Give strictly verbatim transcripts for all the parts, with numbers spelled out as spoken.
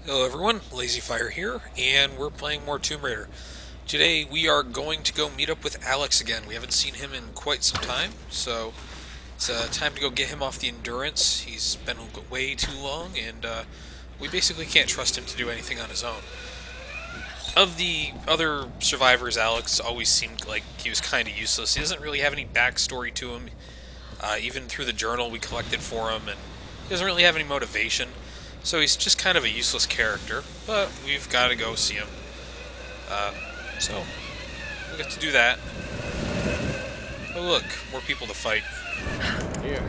Hello everyone, LazyFire here, and we're playing more Tomb Raider. Today we are going to go meet up with Alex again. We haven't seen him in quite some time, so it's uh, time to go get him off the Endurance. He's been way too long, and uh, we basically can't trust him to do anything on his own. Of the other survivors, Alex always seemed like he was kind of useless. He doesn't really have any backstory to him, uh, even through the journal we collected for him, and he doesn't really have any motivation. So he's just kind of a useless character, but we've got to go see him. Uh, so, we get to do that. Oh look, more people to fight. Here.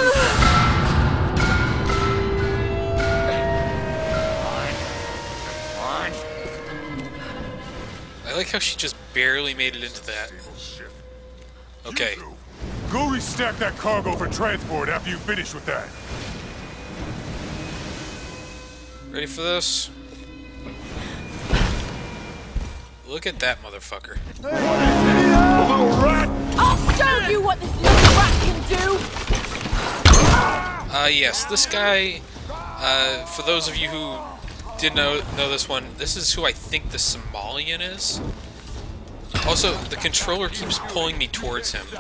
I like how she just barely made it into that. Okay. Go restack that cargo for transport after you finish with that. Ready for this? Look at that motherfucker. Little rat! I'll show you what this little rat can do! Uh, yes, this guy, uh, for those of you who did know, know this one, this is who I think the Somalian is. Also, the controller keeps pulling me towards him.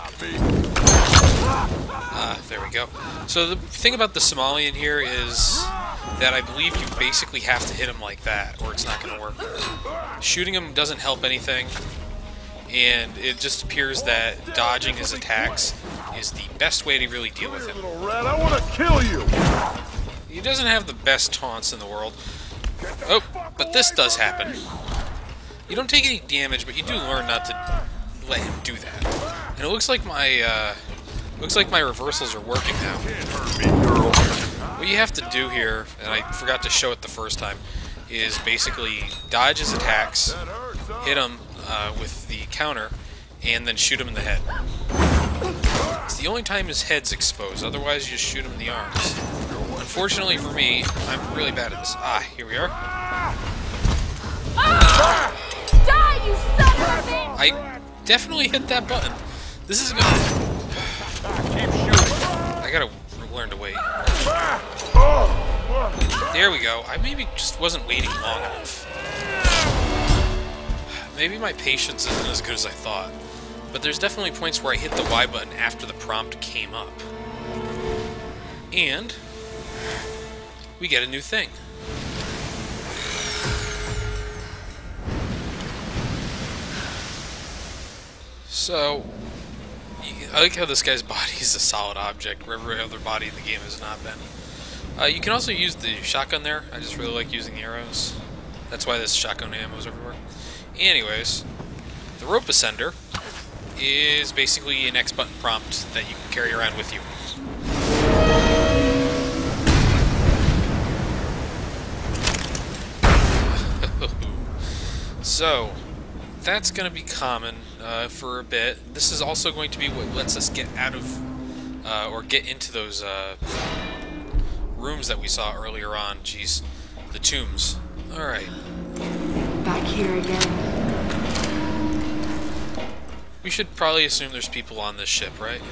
Ah, there we go. So the thing about the Somalian here is that I believe you basically have to hit him like that, or it's not going to work. Shooting him doesn't help anything, and it just appears that dodging his attacks is the best way to really deal with him. Little rat, I want to kill you! He doesn't have the best taunts in the world. Oh, but this does happen. You don't take any damage, but you do learn not to let him do that. And it looks like my, uh, looks like my reversals are working now. What you have to do here, and I forgot to show it the first time, is basically dodge his attacks, hit him uh, with the counter, and then shoot him in the head. It's the only time his head's exposed, otherwise you just shoot him in the arms. Unfortunately for me, I'm really bad at this. Ah, here we are. Ah! Die, you son of a bitch! I definitely hit that button. This is gonna... I gotta learn to wait. There we go. I maybe just wasn't waiting long enough. Maybe my patience isn't as good as I thought. But there's definitely points where I hit the Y button after the prompt came up. And we get a new thing. So, I like how this guy's body is a solid object, where every other body in the game has not been. Uh, you can also use the shotgun there. I just really like using the arrows. That's why this shotgun ammo is everywhere. Anyways, the rope ascender is basically an X button prompt that you can carry around with you. So, that's going to be common uh, for a bit. This is also going to be what lets us get out of, uh, or get into those uh, rooms that we saw earlier on. Jeez, the tombs. Alright. Back here again. We should probably assume there's people on this ship, right?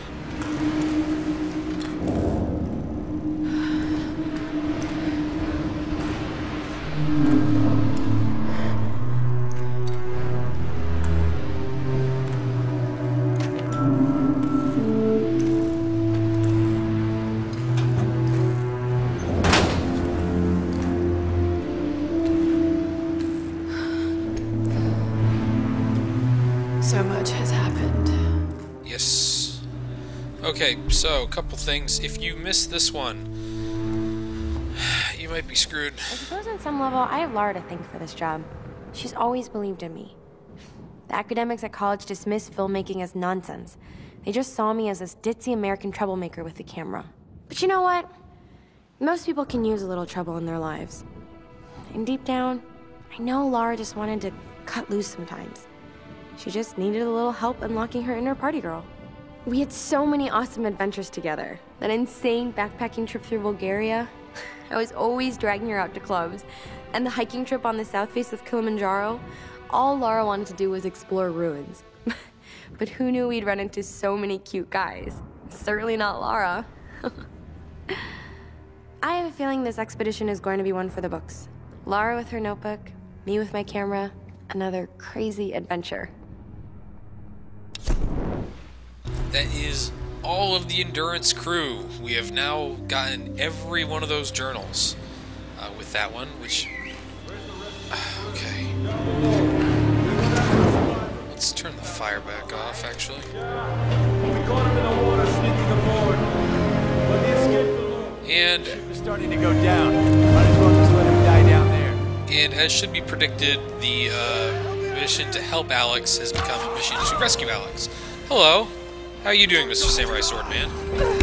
So much has happened. Yes. Okay, so a couple things. If you miss this one, you might be screwed. I suppose on some level, I have Laura to thank for this job. She's always believed in me. The academics at college dismissed filmmaking as nonsense. They just saw me as this ditzy American troublemaker with the camera. But you know what? Most people can use a little trouble in their lives. And deep down, I know Laura just wanted to cut loose sometimes. She just needed a little help unlocking her inner party girl. We had so many awesome adventures together. That insane backpacking trip through Bulgaria. I was always dragging her out to clubs. And the hiking trip on the south face of Kilimanjaro. All Laura wanted to do was explore ruins. But who knew we'd run into so many cute guys? Certainly not Laura. I have a feeling this expedition is going to be one for the books. Lara with her notebook, me with my camera, another crazy adventure. That is all of the Endurance crew. We have now gotten every one of those journals uh, with that one, which... Okay. Let's turn the fire back off, actually. We caught him in the water sneaking aboard. But he escaped alone. And... The ship is starting to go down. Might as well just let him die down there. And as should be predicted, the uh, mission to help Alex has become a mission to rescue Alex. Hello. How are you doing, Mister Samurai Swordman?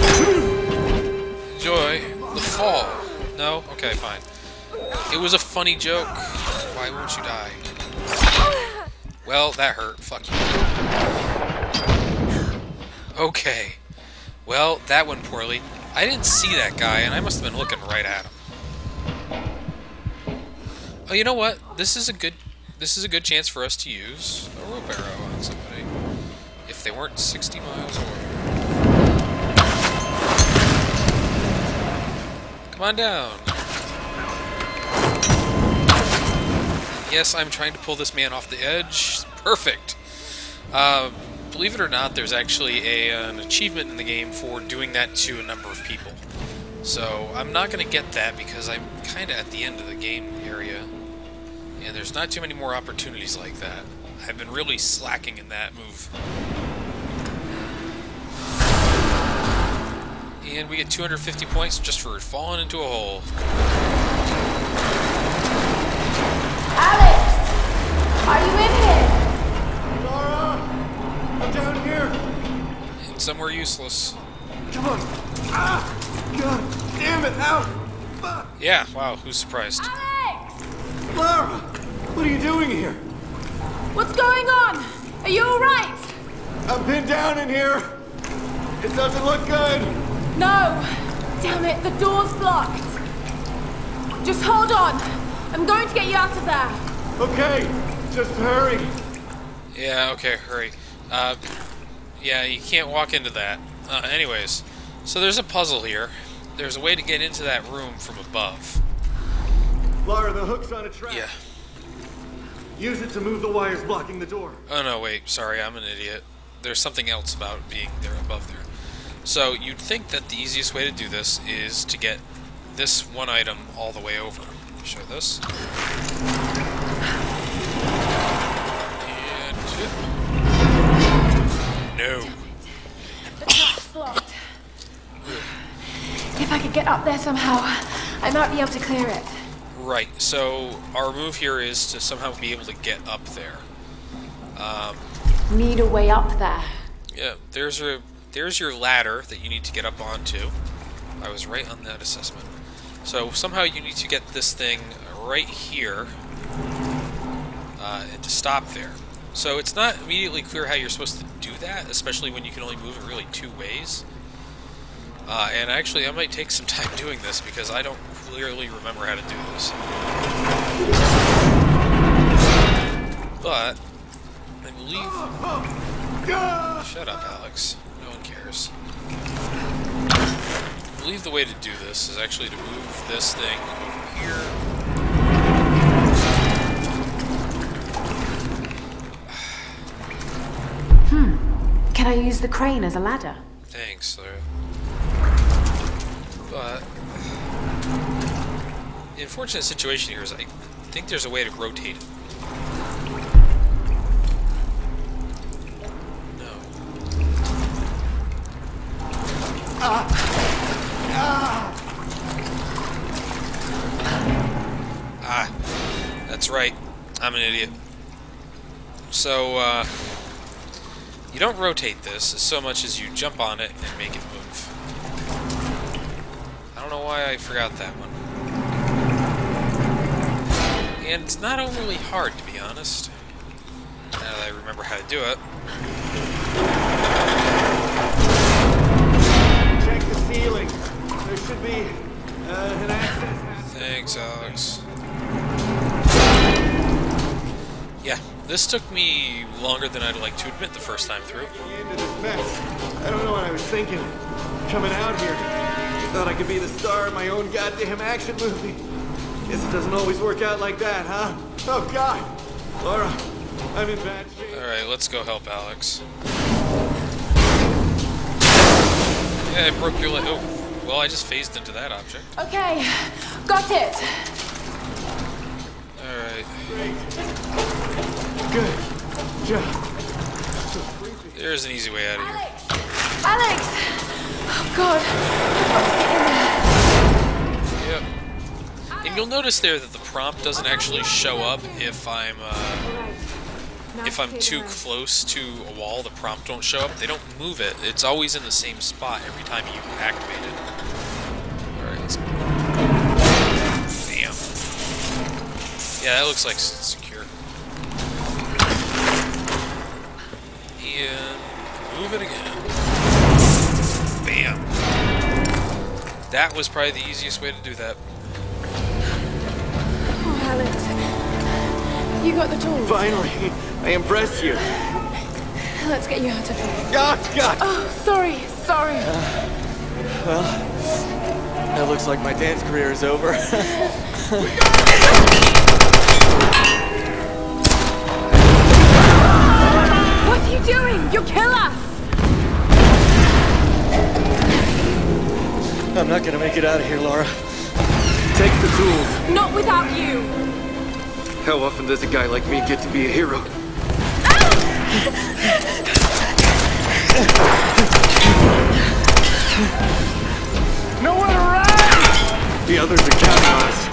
Enjoy the fall. No? Okay, fine. It was a funny joke. Why won't you die? Well, that hurt. Fuck you. Okay. Well, that went poorly. I didn't see that guy, and I must have been looking right at him. Oh, you know what? This is a good. This is a good chance for us to use a rope arrow on somebody. If they weren't sixty miles away. Come on down. Yes, I'm trying to pull this man off the edge. Perfect. Uh, believe it or not, there's actually a, an achievement in the game for doing that to a number of people. So I'm not going to get that because I'm kind of at the end of the game area. And there's not too many more opportunities like that. I've been really slacking in that move. And we get two hundred fifty points just for falling into a hole. Alex! Are you in here? Lara! I'm down here! And somewhere useless. Come on! Ah! God damn it! Out! Fuck! Yeah, wow, who's surprised? Alex! Lara! What are you doing here? What's going on? Are you alright? I'm pinned down in here! It doesn't look good! No! Damn it, the door's blocked. Just hold on. I'm going to get you out of there. Okay, just hurry. Yeah, okay, hurry. Uh, yeah, you can't walk into that. Uh, anyways, so there's a puzzle here. There's a way to get into that room from above. Lara, the hook's on a trap. Yeah. Use it to move the wires blocking the door. Oh no, wait, sorry, I'm an idiot. There's something else about being there above there. So you'd think that the easiest way to do this is to get this one item all the way over. Show this. And... No. The trap's blocked. If I could get up there somehow, I might be able to clear it. Right, so our move here is to somehow be able to get up there. Um, Need a way up there. yeah, there's a there's your ladder that you need to get up onto. I was right on that assessment. So somehow you need to get this thing right here uh, and to stop there. So it's not immediately clear how you're supposed to do that, especially when you can only move it really two ways. Uh, and actually, I might take some time doing this because I don't clearly remember how to do this. But I believe. Shut up, Alex. No one cares. I believe the way to do this is actually to move this thing over here. Hmm. Can I use the crane as a ladder? Thanks, Sarah. But the unfortunate situation here is I think there's a way to rotate it. No. Ah! Ah! Ah, that's right. I'm an idiot. So, uh, you don't rotate this as so much as you jump on it and make it move. I don't know why I forgot that one. And it's not overly hard, to be honest. Now that I remember how to do it. Check the ceiling. There should be uh, an access hatch. Thanks, Alex. Yeah, this took me longer than I'd like to admit the first time through. Into this mess. I don't know what I was thinking. Coming out here, thought I could be the star of my own goddamn action movie. Guess it doesn't always work out like that, huh? Oh, God! Laura, I'm in bad shape. Alright, let's go help Alex. Yeah, I broke your leg. Oh, well, I just phased into that object. Okay, got it. Alright. Good job. There's an easy way out of here. Alex! Alex! Oh, God. I've got to get in there. Yep. And you'll notice there that the prompt doesn't actually show up if I'm, uh, if I'm too close to a wall. The prompt won't show up. They don't move it. It's always in the same spot every time you activate it. Alright, let's go. Bam. Yeah, that looks like it's secure. And move it again. Bam. That was probably the easiest way to do that. Oh, Alex. You got the tools. Finally, I impressed you. Let's get you out of here. God, God! Oh, sorry, sorry. Well, that looks like my dance career is over. What are you doing? You'll kill us! I'm not gonna make it out of here, Laura. Take the tools. Not without you! How often does a guy like me get to be a hero? Nowhere to run! The others are counting on us.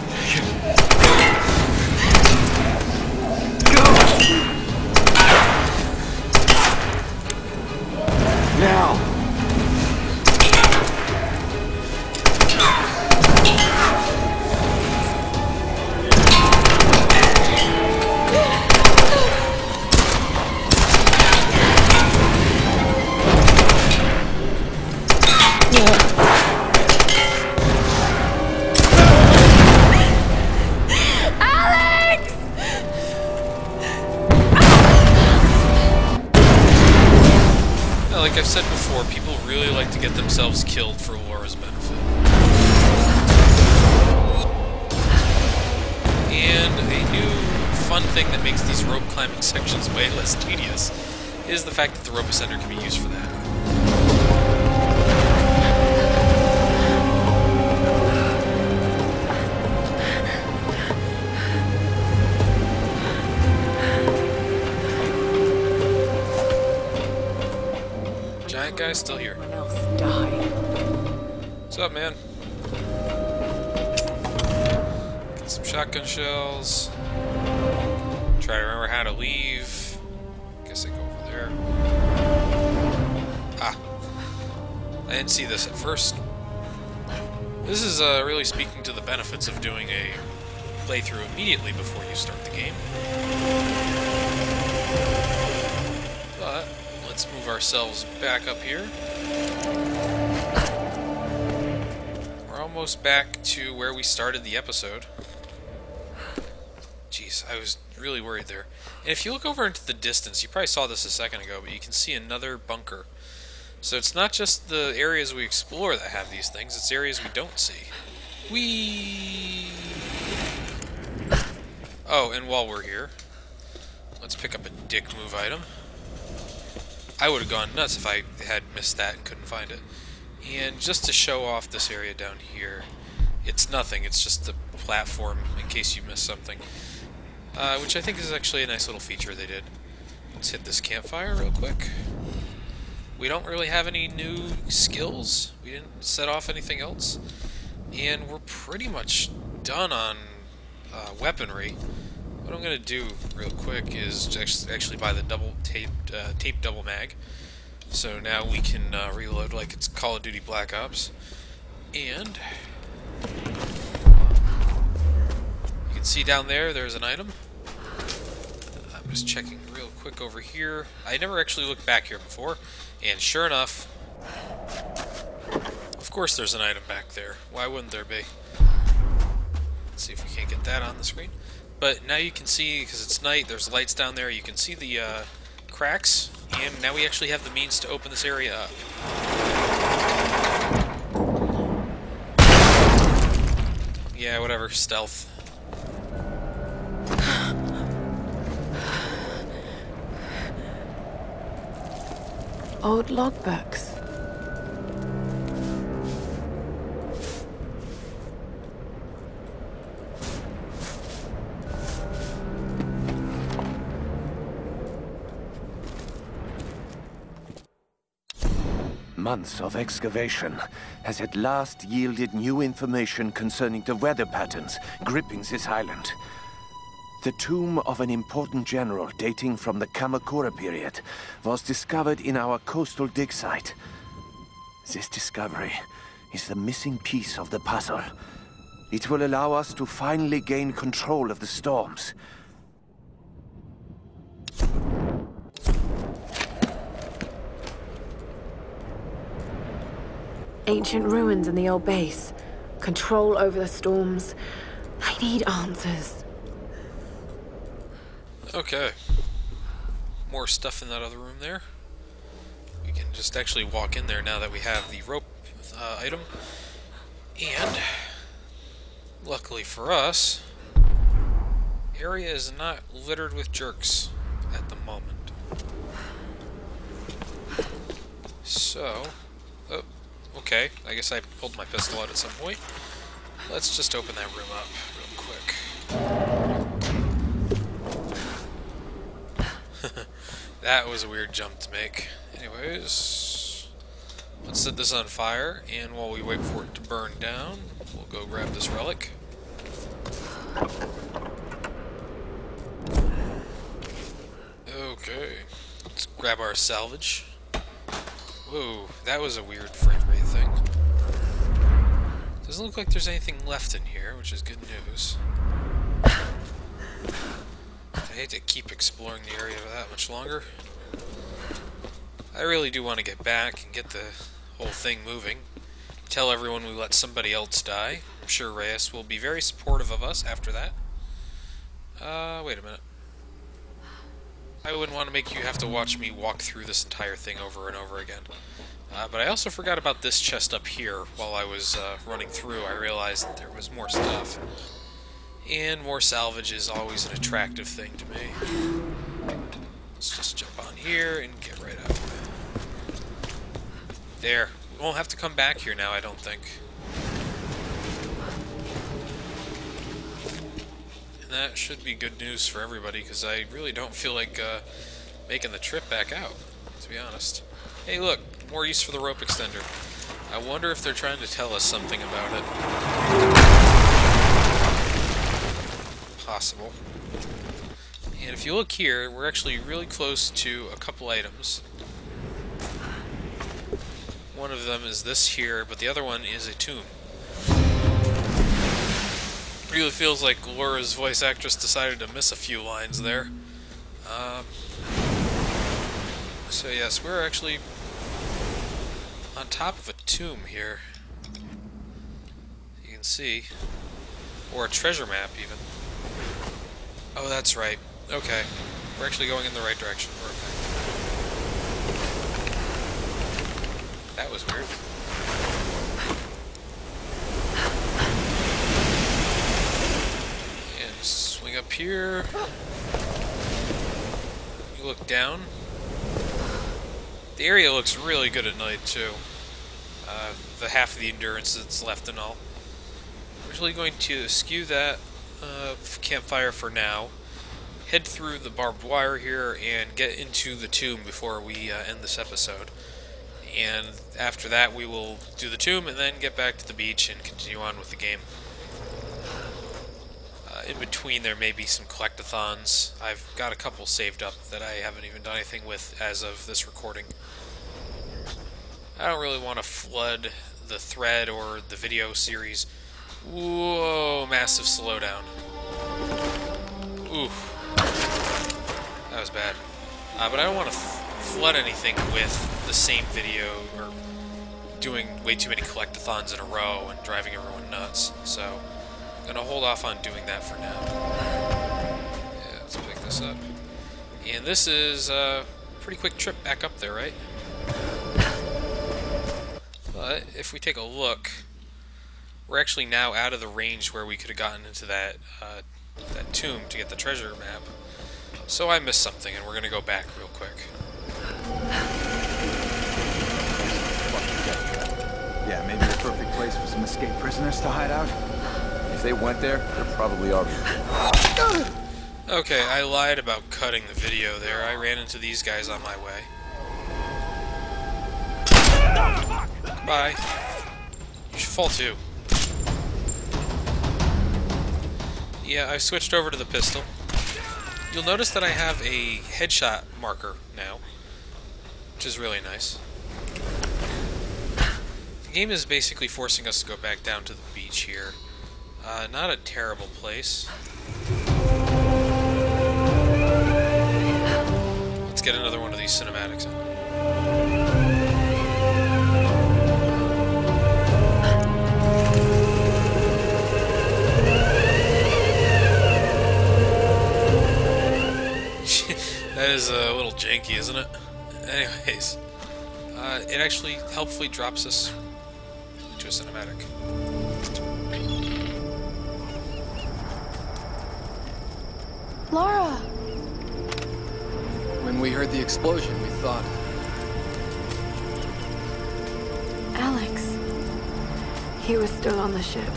Go! Now! Like I've said before, people really like to get themselves killed for Laura's benefit. And a new fun thing that makes these rope climbing sections way less tedious is the fact that the rope ascender can be used for that. Guy's still here. Else died. What's up, man? Get some shotgun shells. Try to remember how to leave. Guess I go over there. Ah. I didn't see this at first. This is uh, really speaking to the benefits of doing a playthrough immediately before you start the game. But let's move ourselves back up here. We're almost back to where we started the episode. Jeez, I was really worried there. And if you look over into the distance, you probably saw this a second ago, but you can see another bunker. So it's not just the areas we explore that have these things, it's areas we don't see. Whee! Oh, and while we're here, let's pick up a dick move item. I would have gone nuts if I had missed that and couldn't find it. And just to show off this area down here, it's nothing, it's just the platform in case you missed something. Uh, which I think is actually a nice little feature they did. Let's hit this campfire real quick. We don't really have any new skills. We didn't set off anything else. And we're pretty much done on uh, weaponry. What I'm going to do real quick is actually buy the double taped, uh, tape double mag. So now we can uh, reload like it's Call of Duty Black Ops. And you can see down there, there's an item. I'm just checking real quick over here. I never actually looked back here before. And sure enough, of course there's an item back there. Why wouldn't there be? Let's see if we can't get that on the screen. But now you can see, because it's night, there's lights down there, you can see the uh, cracks, and now we actually have the means to open this area up. Yeah, whatever. Stealth. Old logbooks. Months of excavation has at last yielded new information concerning the weather patterns gripping this island. The tomb of an important general dating from the Kamakura period was discovered in our coastal dig site. This discovery is the missing piece of the puzzle. It will allow us to finally gain control of the storms. Ancient ruins in the old base. Control over the storms. I need answers. Okay. More stuff in that other room there. We can just actually walk in there now that we have the rope uh, item. And, luckily for us, the area is not littered with jerks at the moment. So, oh, okay, I guess I pulled my pistol out at some point. Let's just open that room up real quick. That was a weird jump to make. Anyways, let's set this on fire, and while we wait for it to burn down, we'll go grab this relic. Okay, let's grab our salvage. Whoa, that was a weird frame rate thing. Doesn't look like there's anything left in here, which is good news. I hate to keep exploring the area that much longer. I really do want to get back and get the whole thing moving. Tell everyone we let somebody else die. I'm sure Reyes will be very supportive of us after that. Uh, wait a minute. I wouldn't want to make you have to watch me walk through this entire thing over and over again. Uh, but I also forgot about this chest up here while I was uh, running through. I realized that there was more stuff. And more salvage is always an attractive thing to me. Let's just jump on here and get right out. There. We won't have to come back here now, I don't think. And that should be good news for everybody, because I really don't feel like uh, making the trip back out, to be honest. Hey, look. More use for the rope extender. I wonder if they're trying to tell us something about it. Possible. And if you look here, we're actually really close to a couple items. One of them is this here, but the other one is a tomb. Really feels like Laura's voice actress decided to miss a few lines there. Um, so yes, we're actually on top of a tomb here. You can see. Or a treasure map, even. Oh, that's right. Okay. We're actually going in the right direction. We're okay. That was weird. And swing up here. You look down. The area looks really good at night, too. Uh, the half of the endurance that's left and all. We're actually going to eschew that uh, campfire for now. Head through the barbed wire here and get into the tomb before we uh, end this episode. And after that we will do the tomb and then get back to the beach and continue on with the game. Uh, in between there may be some collectathons. I've got a couple saved up that I haven't even done anything with as of this recording. I don't really want to flood the thread or the video series. Whoa, massive slowdown. Ooh. That was bad. Uh, but I don't want to flood anything with the same video or doing way too many collectathons in a row and driving everyone nuts. So I'm going to hold off on doing that for now. Yeah, let's pick this up. And this is a pretty quick trip back up there, right? But if we take a look, we're actually now out of the range where we could have gotten into that uh, that tomb to get the treasure map. So I missed something, and we're gonna go back real quick. Yeah, maybe the perfect place for some escaped prisoners to hide out. If they went there, they're probably already dead. Okay, I lied about cutting the video there. I ran into these guys on my way. Bye. You should fall too. Yeah, I switched over to the pistol. You'll notice that I have a headshot marker now, which is really nice. The game is basically forcing us to go back down to the beach here. Uh, not a terrible place. Let's get another one of these cinematics in. That is a little janky, isn't it? Anyways, uh, it actually helpfully drops us into a cinematic. Laura! When we heard the explosion, we thought... Alex. He was still on the ship.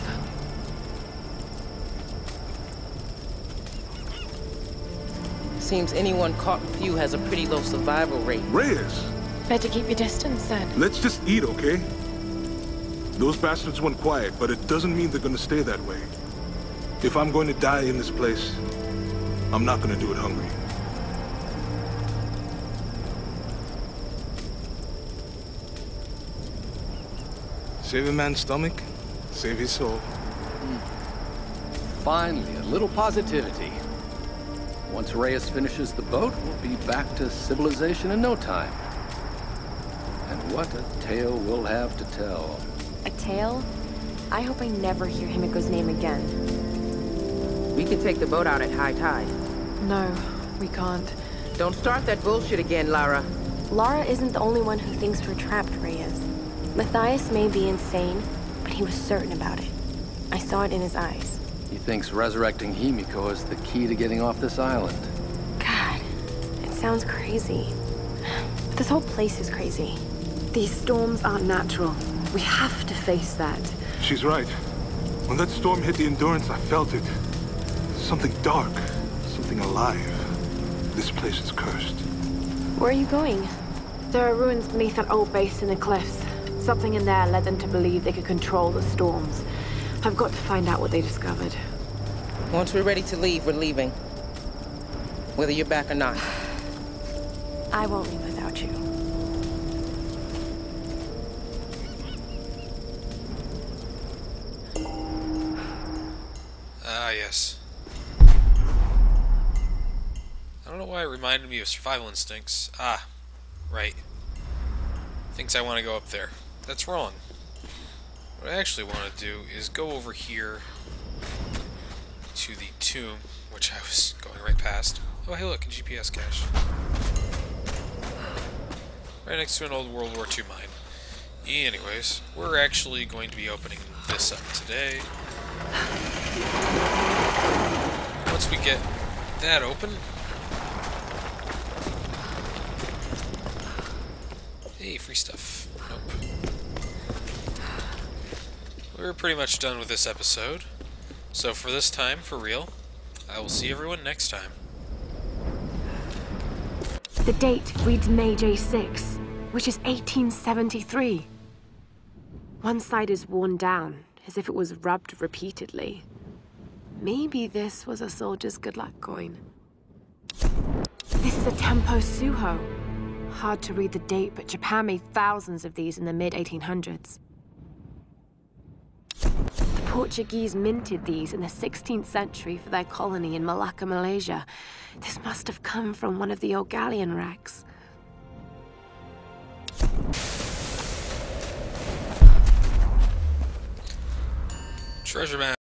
Seems anyone caught with you has a pretty low survival rate. Reyes, Better keep your distance then. let's just eat, okay? Those bastards went quiet, but it doesn't mean they're gonna stay that way. If I'm going to die in this place, I'm not gonna do it hungry. Save a man's stomach, save his soul. Finally, a little positivity. Once Reyes finishes the boat, we'll be back to civilization in no time. And what a tale we'll have to tell. A tale? I hope I never hear Himiko's name again. We can take the boat out at high tide. No, we can't. Don't start that bullshit again, Lara. Lara isn't the only one who thinks we're trapped, Reyes. Matthias may be insane, but he was certain about it. I saw it in his eyes. He thinks resurrecting Himiko is the key to getting off this island. God, it sounds crazy. But this whole place is crazy. These storms aren't natural. We have to face that. She's right. When that storm hit the Endurance, I felt it. Something dark, something alive. This place is cursed. Where are you going? There are ruins beneath that old base in the cliffs. Something in there led them to believe they could control the storms. I've got to find out what they discovered. Once we're ready to leave, we're leaving. Whether you're back or not. I won't leave without you. Ah, yes. I don't know why it reminded me of Survival Instincts. Ah, right. Thinks I want to go up there. That's wrong. What I actually want to do is go over here to the tomb, which I was going right past. Oh, hey, look, a G P S cache. Right next to an old World War Two mine. Anyways, we're actually going to be opening this up today. Once we get that open... Hey, free stuff. Nope. We're pretty much done with this episode. So for this time, for real, I will see everyone next time. The date reads May J six, which is eighteen seventy-three. One side is worn down, as if it was rubbed repeatedly. Maybe this was a soldier's good luck coin. This is a Tempo Suho. Hard to read the date, but Japan made thousands of these in the mid eighteen hundreds. The Portuguese minted these in the sixteenth century for their colony in Malacca, Malaysia. This must have come from one of the old galleon wrecks. Treasure map.